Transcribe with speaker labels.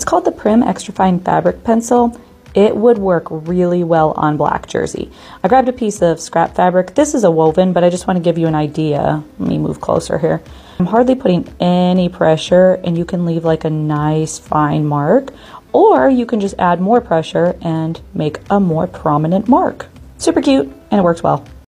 Speaker 1: called the Prym Extra Fine Fabric Pencil. It would work really well on black jersey. I grabbed a piece of scrap fabric. This is a woven, but I just want to give you an idea. Let me move closer here. I'm hardly putting any pressure, and you can leave like a nice fine mark, or you can just add more pressure and make a more prominent mark. Super cute, and it works well.